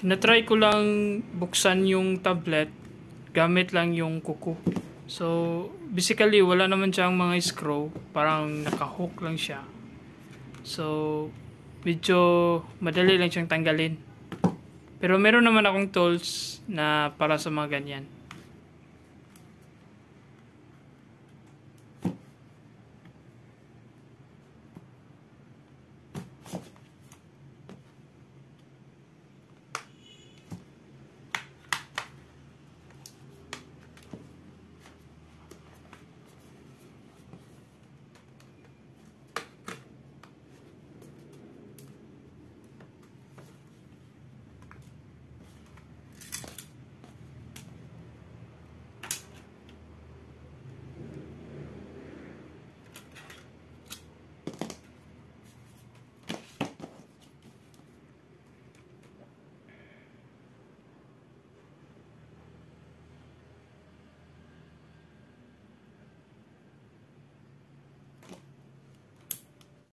Tinatry ko lang buksan yung tablet gamit lang yung kuko. So, basically, wala naman siyang mga screw. Parang nakahook lang siya. So, medyo madali lang siyang tanggalin. Pero meron naman akong tools na para sa mga ganyan.